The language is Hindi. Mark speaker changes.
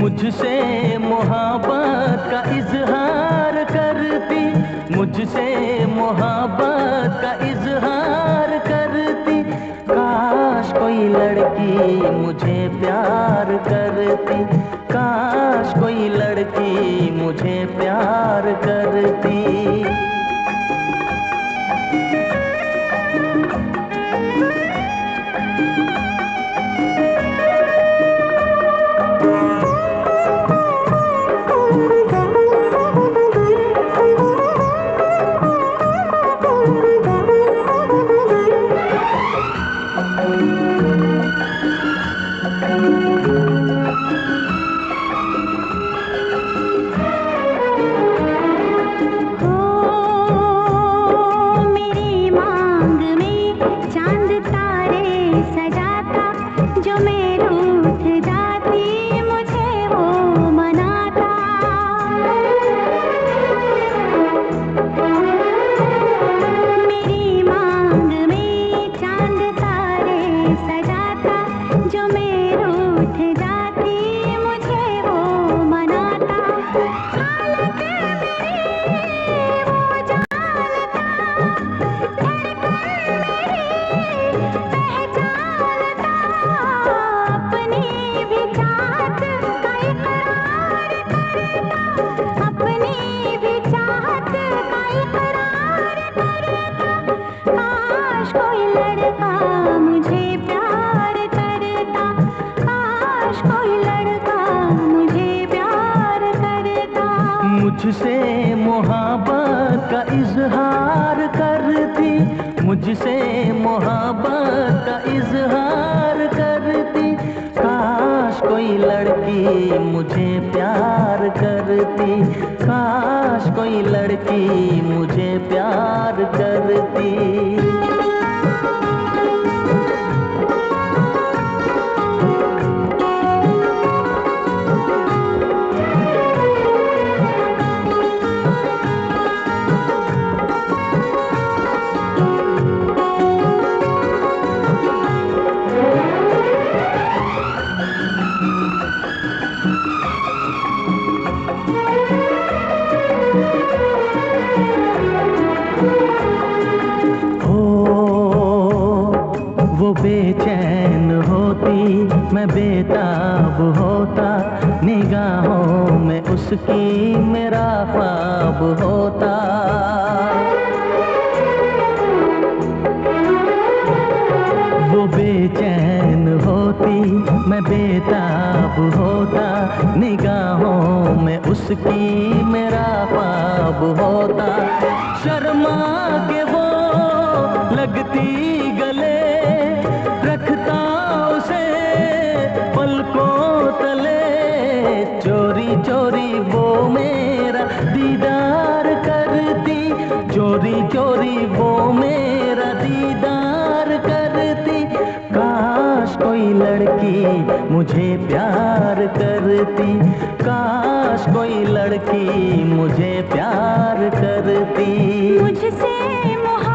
Speaker 1: मुझसे मोहब्बत का इजहार करती, मुझसे मोहब्बत का इजहार करती। काश कोई लड़की मुझे प्यार करती, काश कोई लड़की मुझे प्यार करती। मुझसे मोहब्बत का इजहार करती, मुझसे मोहब्बत का इजहार करती। काश कोई लड़की मुझे प्यार करती, काश कोई लड़की मुझे प्यार करती। बेचैन होती मैं बेताब होता, निगाहों में उसकी मेरा ख्वाब होता। वो बेचैन होती मैं बेताब होता, निगाहों में उसकी मेरा ख्वाब होता। शर्मा के वो लगती गले, रखता उसे पलकों तले। चोरी चोरी वो मेरा दीदार करती, चोरी चोरी वो मेरा दीदार करती। काश कोई लड़की मुझे प्यार करती, काश कोई लड़की मुझे प्यार करती।
Speaker 2: मुझसे